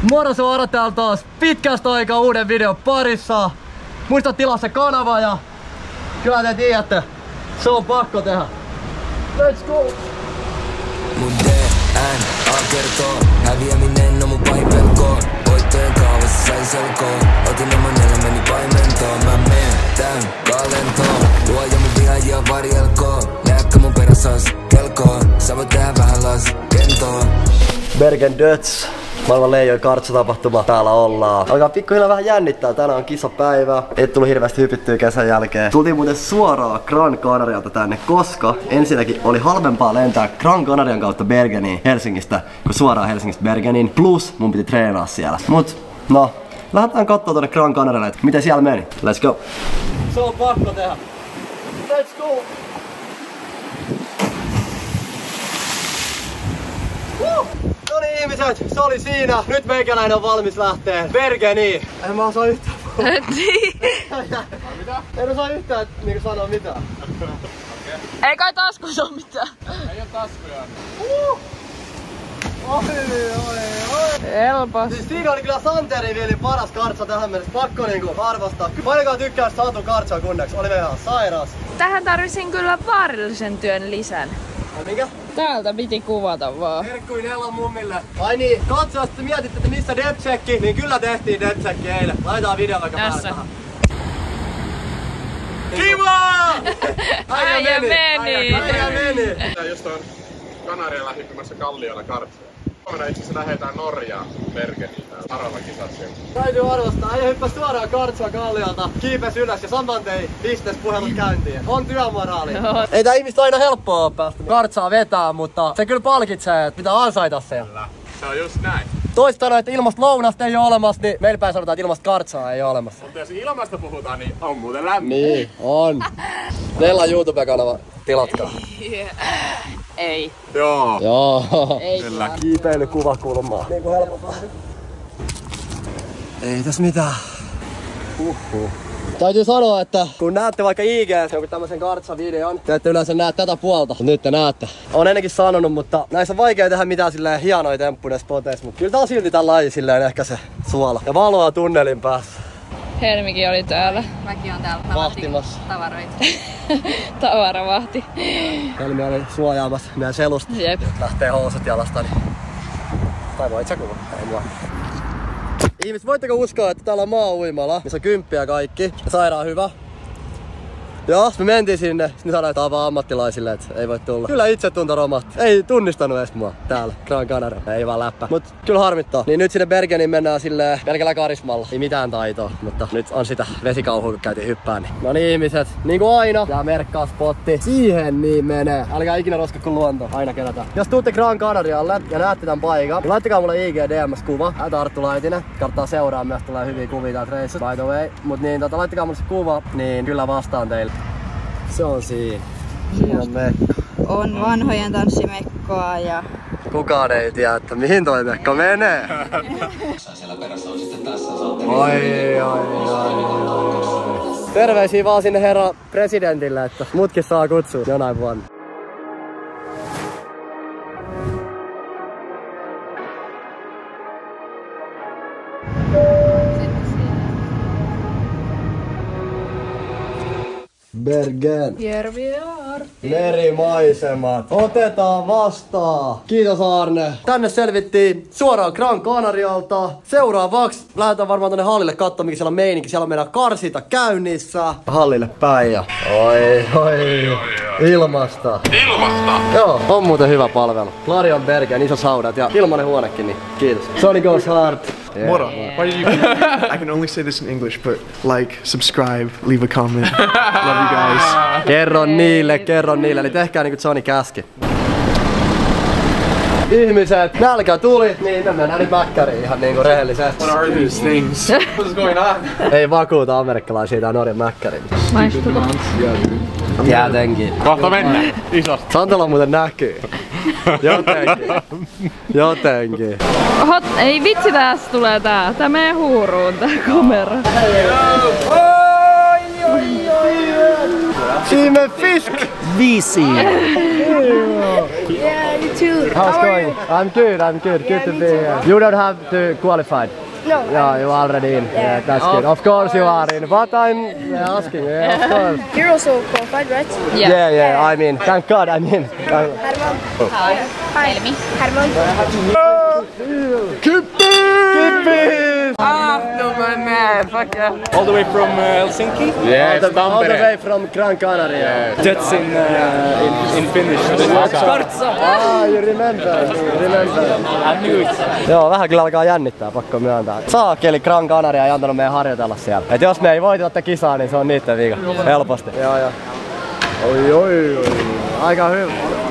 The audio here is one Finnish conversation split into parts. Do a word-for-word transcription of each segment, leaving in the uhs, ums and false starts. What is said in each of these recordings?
Moro suora täällä taas pitkästä aikaa uuden videon parissa. Muista tilaa se kanava ja kyllä te tiedätte, se on pakko tehdä. Let's go! Mun D N A kertoo, häviäminen on mun pahin pelko. Voittojen kaavassa sain selkoon, otin oman elämäni paimentoon. Mä meen tän kalentoon, luoja mun vihaajia varjelkoon. Lääkkä mun perässä on kelkoon, sä voit tehdä vähän laskentoon. Bergen Döds. Maailman leijoin kartsatapahtuma. Täällä ollaan. Alkaa pikkuhiljaa vähän jännittää. Tänään on kisapäivä. Ei tullut hirveästi hypittyä kesän jälkeen. Tultiin muuten suoraan Gran Canarialta tänne, koska ensinnäkin oli halvempaa lentää Gran Canarian kautta Bergeniin Helsingistä, kuin suoraan Helsingistä Bergeniin. Plus mun piti treenaa siellä. Mut no, lähdetään kattoo tonne Gran Canarialle, että miten siellä meni. Let's go. Se on pakko tehdä. Let's go. Woo! No niin ihmiset, se oli siinä. Nyt meikäläinen on valmis lähtee Bergeniin. En mä osaa yhtään puhua. Mitä? En osaa yhtään niinku sanoa mitään. Okay. Ei kai taskuissa oo mitään. Ei oo taskuja. Uh! Oi, oi, oi. Helpos. Siis siinä oli kyllä Santeri vielä paras kartsa tähän mennessä. Pakko niinku arvostaa. Paljonkaan tykkää Satu kartsaa kunneksi. Oli ihan sairas. Tähän tarvisin kyllä vaarallisen työn lisän. Ai minkä? Täältä piti kuvata vaan. Terkkuin Ella mummille. Ai niin, katso, jos te mietitte, että missä depchecki, niin kyllä tehtiin depchecki eilen. Laitetaan video vaikka päälle tähän. Kiva! Äijä meni! Äijä meni! Just on Kanarialla hyppimässä Kalliolla kartsia. Huomenna itse asiassa lähdetään Norjaan Bergeniin täällä Aralla kisassa. Täytyy arvostaa, äijä hyppäs suoraan kartsaa Kalliolta, kiipes ylös ja saman tein bisnespuhelut käyntiin. On työmoraali. No. Ei tää ihmistä aina helppoa oo päästä kartsaa vetää, mutta se kyllä palkitsee, että pitää ansaita se. Kyllä, se on just näin. Toiset sanoo, että ilmasta lounasta ei oo olemassa, niin meillä päin sanotaan, että ilmasta kartsaa ei oo olemassa. Mutta jos ilmasta puhutaan, niin on muuten lämmin. Niin, on. Teillä on YouTube-kanava, tilatkaa. Ei. Joo. Joo. Ei kyllä. Kiipeily kuvakulmaa. Niinku helpompaa. Ei tässä mitään. Uhuh. Täytyy sanoa, että kun näette vaikka I G:ssä joku tämmösen kartsa-videon, te ette yleensä näe tätä puolta, mutta nyt te näette. Olen ennenkin sanonut, mutta näissä on vaikea tehdä mitään silleen hienoja temppuja spoteissa, mutta kyllä tää on silti tän laji silleen ehkä se suola. Ja valoa tunnelin päässä. Helmikin oli täällä. Mäkin on täällä. Mä Vahtimassa. Tavaroita. Tavaravahti. Helmi oli suojaamassa meidän selusta. Jep. Lähtee housut jalasta, niin... Tai voit sä kuvaa? Ei mua. Ihmiset, voitteko uskoa, että täällä on maa-uimala, missä on kymppiä kaikki ja sairaan hyvä? Joo, me mentiin sinne, sitten sanoin, että vaan ammattilaisille, että ei voi tulla. Kyllä itsetunto romahti. Ei tunnistanut edes mua täällä, Gran Canaria. Ei vaan läppä. Mut kyllä harmittaa. Niin nyt sinne Bergeniin mennään silleen pelkällä karismalla. Ei mitään taitoa, mutta nyt on sitä vesikauhua, kun käytiin hyppään. Niin. No niin ihmiset, niin kuin aina, tää merkkaa spotti. Siihen niin menee. Älkää ikinä roska kuin luonto. Aina kerätään. Jos tuutte Gran Canarialle ja näette tän paikan, niin laittakaa mulle I G D M:s-kuva. Älä Arttu Laitinen. Kannattaa seuraa myös, tulee hyviä kuvia täältä reissusta. By the way. Mut niin, tota, laittakaa mulle se kuva, niin kyllä vastaan teille. Se on siinä. Siinä on mekko. On vanhojen tanssimekkoa ja... Kukaan ei tiedä, että mihin toi mekko menee. Oi, oi, oi, oi. Terveisiä vaan sinne herra presidentille, että mutkin saa kutsua jonain vuonna. Bergen. Järvi ja Artti. Merimaisemat. Otetaan vastaan. Kiitos Arne. Tänne selvittiin suoraan Gran Canarialta. Seuraavaksi lähdetään varmaan tonne hallille katsomaan, mikä siellä on meininki. Siellä on meidän karsita käynnissä. Hallille päin ja... Oi, oi. Ilmasta. Ilmasta? Joo, on muuten hyvä palvelu. Clarion Bergen, iso saudat ja ilmanen huonekin, niin kiitos. Sony goes hard. Yeah. Moro. Why did you? I can only say this in English, but like, subscribe, leave a comment. Love you guys. Kerro niille, kerro niille, eli tehkää niinku Johnny käski. Ihmiset, nälkä tuli, niin me mennään nyt mäkkäriin ihan niinku rehellisesti. What are these things? What's going on? Ei vakuuta amerikkalaisia tää Norjan mäkkäri. Maistuva. Tietenkin. Kohta mennään. Isosti. Santala muuten näkyy. Jotenkin. Jotenkin. Hot, ei vitsi, tässä tulee tää. Tää menee huuruun tää kamera. Simen Fisk! V C. Yeah, too. How's How are going? you? I'm good, I'm good. Yeah, Good to me be too. here. You don't have to qualify. No. Yeah, you're already in. Yeah, Yeah. that's good. Of course you are in. But I'm asking, yeah, of course. You're also qualified, right? Yeah. Yeah, yeah, I mean, thank God I'm in. I'm... Herman. Hi. Hi. Helmi. Herman. Ah, no my man, fuck yeah. All the way from uh, Helsinki? Yeah, All the, all the way from Gran Canaria. That's in, uh, in, in Finnish. Ah, you remember, remember. I knew it. Joo, vähän kyllä alkaa jännittää, pakko myöntää. Saakeli Gran Canaria ei antanut meidän harjoitella siellä. Et jos me ei voiteta tätä kisaa, niin se on niitten vika. Helposti. Joo, joo. Oi, oi, oi. Aika hyvä.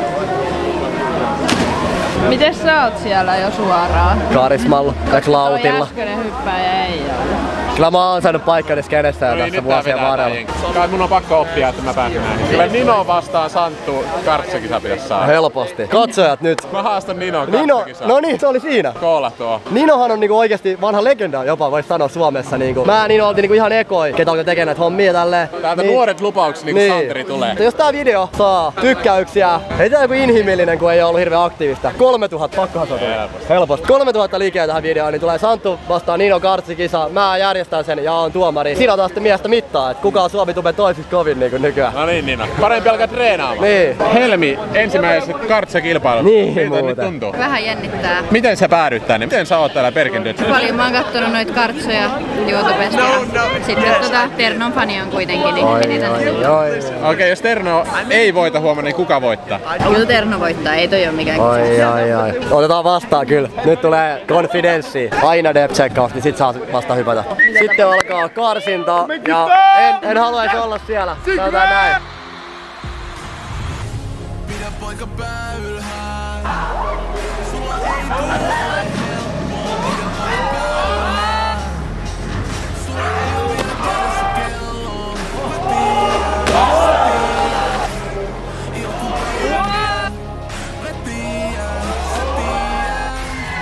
Miten sä oot siellä jo suoraan? Karismalla, eiks lautilla. Äskeinen hyppääjä ei ole. Kyllä mä oon saanut paikkani skenessä jo tässä vuosien varrella. Kai mun on pakko oppia, että mä pääsen näihin. Kyllä Nino vastaan Santtu kartsakisa pitäis saada. Helposti. Katsojat nyt. Mä haastan Nino Nino, kartsakisa. no niin, se oli siinä. Koola tuo. Ninohan on niinku oikeesti vanha legenda jopa, vois sanoa Suomessa niinku. Mä ja Nino oltiin niinku ihan ekoi, ketä alkoi tekemään näitä hommia tälleen. Täältä niin, nuoret lupaukset niinku niin. Santeri tulee. Mutta jos tää video saa tykkäyksiä, ei tää joku inhimillinen, kun ei oo ollut hirveän aktiivista. kolmetuhatta, pakkohan se on. Helposti. Helposti. kolmetuhatta likeä tähän videoon, niin tulee Santtu vastaan Nino kartsikisa. Mä järjestän sen ja oon tuomari. Siinä otetaan sitten miestä mittaa, että kuka on Suomi-tuben toisiksi kovin niinku nykyään. No niin Nino. Parempi alkaa treenaamaan. Niin. Helmi, ensimmäiset kartsakilpailut. Niin, miltä nyt muuten. tuntuu? Vähän jännittää. Miten sä päädyit tänne? Miten sä oot täällä Bergendyssä? Paljon mä oon kattonut noita kartsoja YouTubesta ja sitten tota Ternon fani on kuitenkin, niin meni tänne. Oi, oi, Okei, okay, jos Terno ei voita huomenna, niin kuka voittaa? Kyllä Terno voittaa, ei toi oo mikään oi, kysymys. oi, oi. Otetaan vastaan kyllä. Nyt tulee konfidenssi. Aina dep-checkaus, niin sit saa vasta hypätä. Sitten alkaa karsinta. Ja en, en haluaisi olla siellä. Sanotaan näin. Pidä poika pää ylhäällä. Sulla ei tule helppoa. Pidä poika pää ylhäällä. Sulla ei oo vielä päässä kelloa. Mä tiedän, sä tiedät. Joku päivä. Mä tiedän, sä tiedät.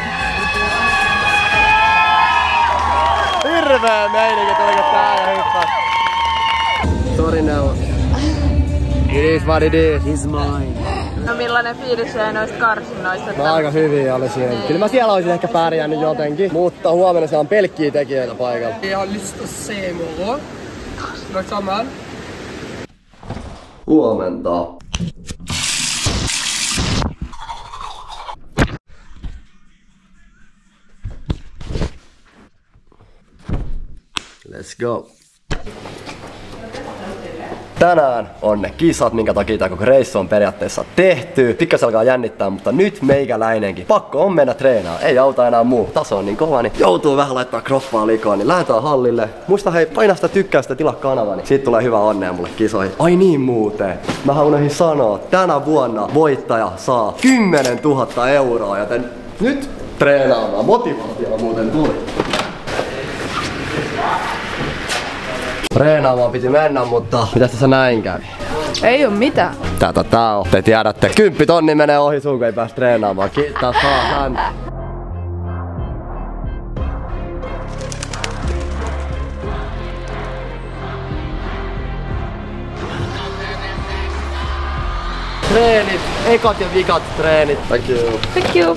Hirveä meininki tuliko tää ja hyppää. Sorry now. It is what it is. It's mine. No millainen fiilis jäi noista karsinnoista? No aika hyviä oli siinä. Kyllä mä siellä olisin ehkä pärjännyt jotenkin. Mutta huomenna siellä on pelkkiä tekijöitä paikalla. Jeg har lyst til å se i morgen. Snakk sammen. Huomenta. Let's go. Tänään on ne kisat, minkä takia tää koko reissu on periaatteessa tehty. Pikkas alkaa jännittää, mutta nyt meikäläinenkin. Pakko on mennä treenaa, ei auta enää muu. Taso on niin kova, niin joutuu vähän laittaa kroppaa likoon, niin lähdetään hallille. Muista hei, paina sitä tykkäystä, tilaa kanava, niin siitä tulee hyvä onnea mulle kisoihin. Ai niin muuten. Mähän unohdin sanoa, tänä vuonna voittaja saa kymmenen tuhatta euroa, joten nyt treenaamaan. Motivaatio muuten tuli. Treenaamaan piti mennä, mutta mitäs tässä näin kävi? Ei oo mitään. Tätä tää on. Te tiedätte, kymppi tonni menee ohi sun, kun ei pääs treenaamaan. Kiitos, saa hän. Treenit, ekat ja vikat treenit. Thank you. Thank you.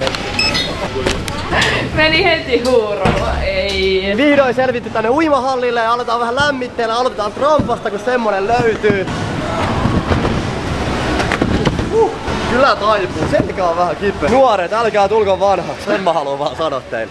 Meni heti huurolla, ei. Vihdoin selvitty tänne uimahallille ja aletaan vähän lämmitteellä. Aloitetaan trampasta, kun semmonen löytyy. Uh, kyllä taipuu. Selkä on vähän kipeä. Nuoret, älkää tulko vanhaksi. Sen mä haluan vaan sanoa teille.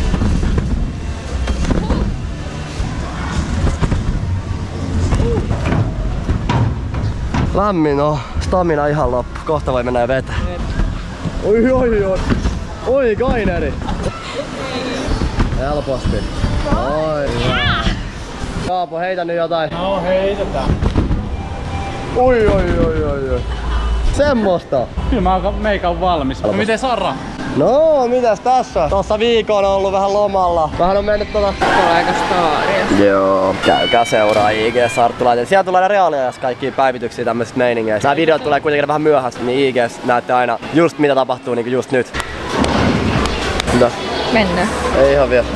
Lämmin on. Stamina ihan loppu. Kohta voi mennä vetää. Oi oi oi. Oi kaineri. Helposti. Oi jaa. Kaapo, heitä nyt jotain. No heitetään. Oi oi oi oi oi. Semmosta. Kyllä mä oon, meikä on valmis. No miten Sarra? No, mitäs tässä? Tossa viikon on ollut vähän lomalla. Vähän on mennyt tota... Aika staaria. Joo. Käykää seuraa I G Sarttulainen. Siellä tulee reaaliajassa kaikkia päivityksiä tämmöisistä meiningeistä. Nämä videot tulee kuitenkin vähän myöhässä, niin I G:ssä näette aina just mitä tapahtuu niinku just nyt. Mitä? Mennään. Ei ihan vielä.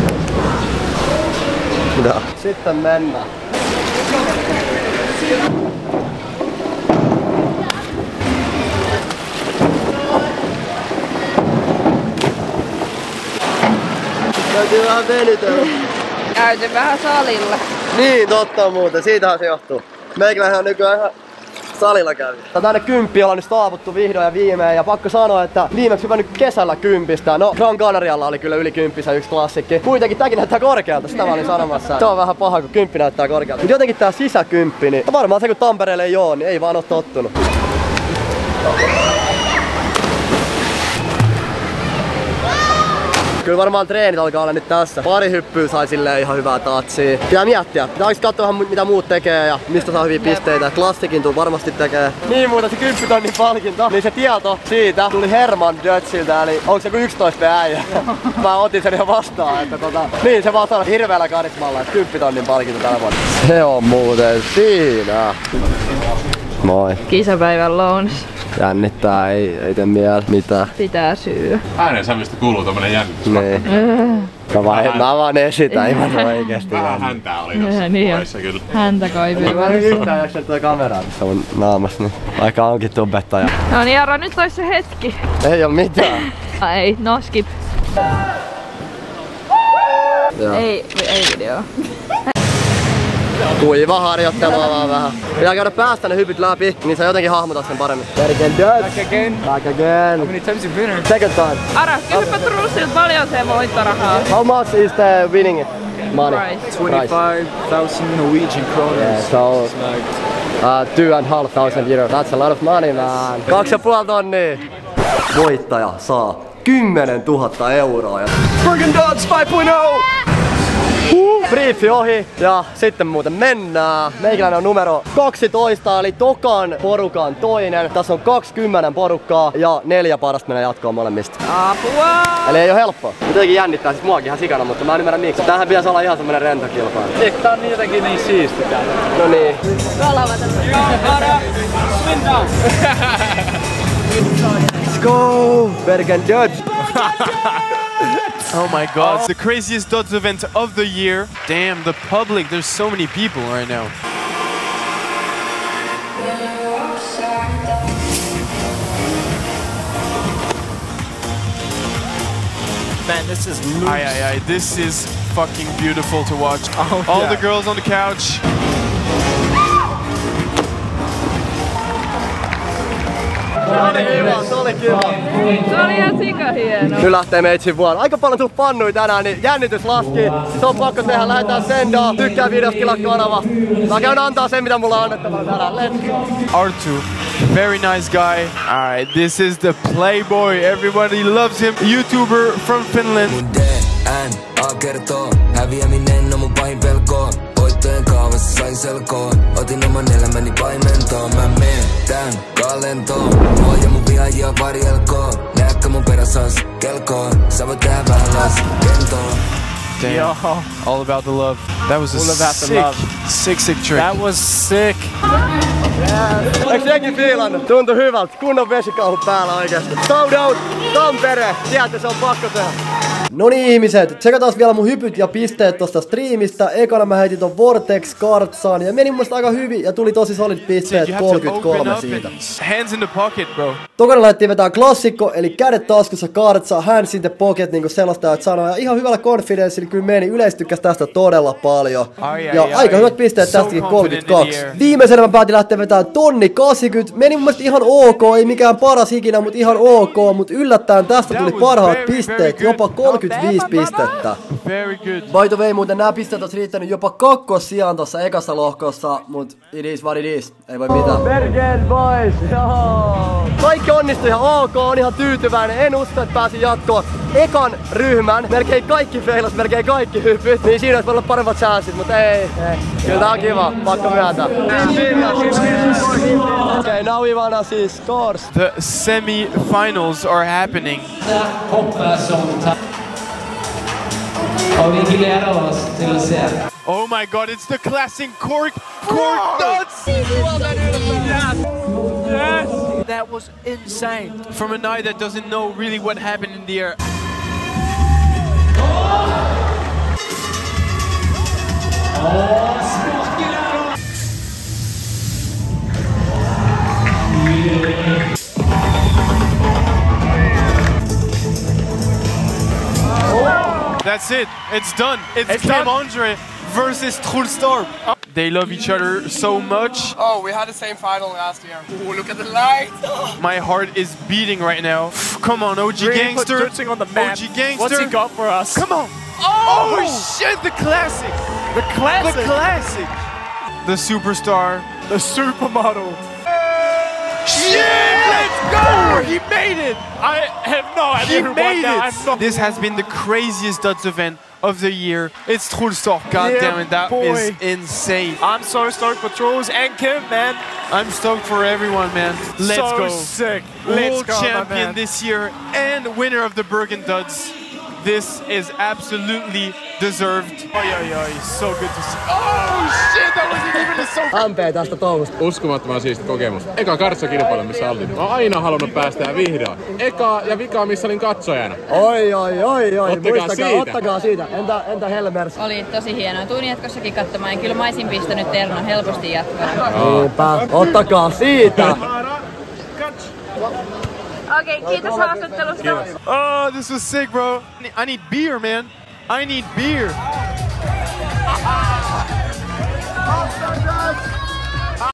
Mitä? Sitten mennään. Täytyy vähän venytellä. Käyty vähän salilla. Niin, totta muuten. Siitähän se johtuu. Meikälähän on nykyään ihan salilla kävi. Tänne kymppi ollaan nyt saavuttu vihdoin ja viimein. Ja pakko sanoa, että viimeksi hyvä nyt kesällä kympistä. No, Gran Canarialla oli kyllä yli kymppisä yksi klassikki. Kuitenkin tämäkin näyttää korkealta, sitä mä olin sanomassa. Se on vähän paha, kun kymppi näyttää korkealta. Mut jotenkin tää sisäkymppi, niin varmaan se kun Tampereelle ei oo, niin ei vaan oo tottunut. Kyllä varmaan treenit alkaa olla nyt tässä. Pari hyppyä sai silleen ihan hyvää tatsia. Pitää miettiä. Pitää katsoa vähän mitä muut tekee ja mistä saa hyviä pisteitä. Klassikin tuu varmasti tekee. Niin muuta se kymmenen tonnin palkinto. Niin se tieto siitä tuli Herman Dötsiltä. Eli onko se joku yksitoista äijä? Mä otin sen jo vastaan. Että tota, niin se vaan sanoi hirveällä karismalla, että kymmenen tonnin palkinto tänä vuonna. Se on muuten siinä. Moi. Kisapäivän lounas. Jännittää, ei, ei tee mieli mitään. Pitää syödä. Äänen sävystä kuuluu tommonen jännitys. Niin. Mä vaan, mä vaan esitän ihan oikeesti. Vähän häntää oli tossa niin puheessa kyllä. Häntä kaipii. Mä en yhtään jaksa toi kameraa tässä mun naamassa, niin vaikka onkin tubettaja. No niin Jaro, nyt ois se hetki. Ei oo mitään. Ah, ei, no skip. Joo. Ei, ei video. Kuiva harjoittelua vaan vähän. Pitää käydä päästä ne hypyt läpi, niin sä jotenkin hahmotat sen paremmin. Back again. Back again. How many times you winner? Second time. Ara, kysypä Trussilta paljon se voittorahaa. How much is the winning it? Money. Price. twenty-five thousand Norwegian kroners. Yeah, so uh, two and a half thousand euros. That's a lot of money, man. Kaksi ja puoli tonnia. Voittaja saa kymmenen tuhatta euroa. Bergen Dodds five point oh! Briefi ohi ja sitten muuten mennään. Meikäläinen on numero kaksitoista eli tokan porukan toinen. Tässä on kaksikymmentä porukkaa ja neljä parasta menee jatkoon molemmista. Apua! Eli ei oo helppoa. Jotenkin jännittää siis muakin ihan sikana, mutta mä en ymmärrä miksi. Tämähän pitäisi olla ihan semmonen rento kilpailu. Eikö tää on niin jotenkin niin siisti täällä? No niin. Ara, swim down! Let's go! Bergen Dodds! Oh my god, it's the craziest Dodds event of the year. Damn, the public, there's so many people right now. Man, this is loose. Aye, aye, aye, this is fucking beautiful to watch. Oh, All yeah. the girls on the couch. Se oli kiva, se oli kiva. se oli ihan sika hieno. Nyt lähtee meitsin vuonna. Aika paljon tullut pannui tänään, niin jännitys laski. Se on pakko tehdä, lähetään sendaa. Tykkää videosta, tilaa kanava. Mä käyn antaa sen mitä mulla on annettavaa tänään. Let's go! Arttu, very nice guy. Alright, this is the Playboy. Everybody loves him. YouTuber from Finland. Mun D N A kertoo, häviäminen on mun pahin pelko. Voittojen kaavassa sain selkoon, otin oman elämäni paimentoon. Mä meen tän kalentoon, mua ja mun vihaajia varjelkoon. Näetkö mun peräsas kelkoon, sä voit tehdä vähän laskentoon. Damn, Yo. all about the love. That was a All about the sick, love. sick, sick trick. That was sick. Eiks jengi fiilannut? Tuntui hyvältä. Kunnon vesikauhu päällä oikeesti. Shout out Tampere! Tiedätte, se on pakko tehdä. No niin ihmiset, tsekataan vielä mun hypyt ja pisteet tosta striimistä. Ekana mä heitin ton Vortex kartsaan ja meni mun mielestä aika hyvin ja tuli tosi solid pisteet, You have to open kolmekymmentäkolme up siitä. and hands in the pocket, bro. Tokana lähdettiin vetää klassikko, eli kädet taskussa kartsa, hands in the pocket, niinku selostajat sanoo. Ja ihan hyvällä konfidenssilla kyllä meni, yleisö tykkäs tästä todella paljon. Ai, ai, ja ai, aika ai. hyvät pisteet So tästäkin, confident in the kolmekymmentäkaksi. air. Viimeisenä mä päätin lähteä vetää tonni kahdeksankymmentä, meni mun mielestä ihan ok, ei mikään paras ikinä, mut ihan ok. Mut yllättäen tästä That tuli was parhaat very, pisteet, very good. jopa kolmekymmentäviisi pistettä. Very good. By the way, muuten nämä pisteet olisi riittänyt jopa kakkossijaan tossa ekassa lohkossa, mut it is what it is, ei voi mitään. Bergen boys, joo! Kaikki onnistui ihan ok, on ihan tyytyväinen, en usko, että pääsin jatkoon ekan ryhmän. Melkein kaikki feilas, melkein kaikki hypyt, niin siinä olisi voinut olla paremmat chanssit, mutta ei, ei. Kyllä tää on kiva, pakko myöntää. Okay, now we wanna see scores. The semi-finals are happening. Oh my god, it's the classic cork, cork nuts! Yes! That was insane. From an eye that doesn't know really what happened in the air. That's That's it. It's done. It's, It's Clem done. Andre versus Trulstorp. They love each other so much. Oh, we had the same final last year. Ooh, look at the light. My heart is beating right now. Come on, O G Really Gangster. put Dutzing on the map. O G Gangster. What's he got for us? Come on. Oh, shit, the classic. The classic. The classic. The superstar. The supermodel. Shit, let's go. He made it. I have no idea He who won made that. it. I'm not- This has been the craziest Duds event of the year. It's Trulstorp. God Yeah, damn it, that boy. is insane. I'm so stoked for Truls and Kim, man. I'm stoked for everyone, man. Let's so go. sick. Let's World go, my champion man. this year and winner of the Bergen Duds. This is absolutely deserved. Oi, oi, oi. So good to see. Oh, shit. That wasn't even the so. M P tästä touhusta. Uskomattoman siisti kokemus. Eka kartsakilpailu, missä oltiin. Mä oon aina halunnut päästä ja vihdoin. Eka ja vika, missä olin katsojana. Oi, oi, oi, oi. Ottakaa Muistakaa, siitä. ottakaa siitä. Entä, entä Helmers? Oli tosi hienoa. Tuun jatkossakin katsomaan. Kyllä mä olisin pistänyt Terno helposti jatkoon. Niinpä. Ottakaa siitä. Okei, okay, kiitos haastattelusta. Oh, this was sick, bro. I need beer, man. I need beer.